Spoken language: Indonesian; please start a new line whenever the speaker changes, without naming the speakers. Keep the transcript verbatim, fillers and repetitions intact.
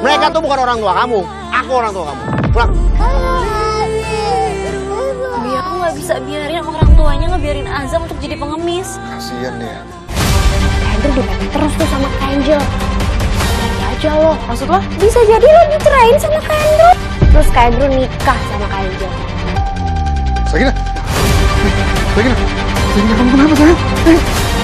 Mereka tuh bukan orang tua kamu. Aku orang tua kamu. Pulang.
Biar aku nggak bisa biarin orang tuanya ngebiarin Azam untuk jadi pengemis.
Kasian dia.
Andrew dipepet terus tuh sama Kak Angel. Nanti aja lo. Maksud lo? Bisa jadi lo dicerain sama Kak Andrew. Terus Kak Andrew nikah sama Kak Angel.
Sakina. Sakina. Sakina, kamu kenapa sayang?